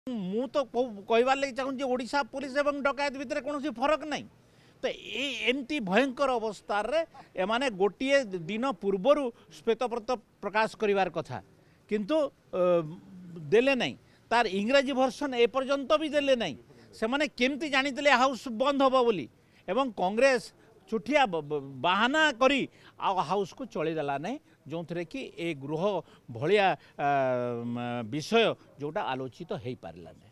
मु तो कहबार लगे चाहूँ ओडिशा पुलिस एवं डकायत भितर कौन फरक नहीं। तो एमती भयंकर अवस्था रे एमाने गोटे दिन पूर्वर श्वेतपत्र प्रकाश करिवार कथा किंतु देले नहीं। तार इंग्राजी भर्सन एपर्यंत भी देले नहीं। से माने केमती जानिते हाउस बंद हबो बोली एवं कांग्रेस छुटिया बाहाना करी हाउस को चलीदेला नहीं जो थे कि ए गृह भलिया विषय जोटा आलोचित हो पारा नहीं।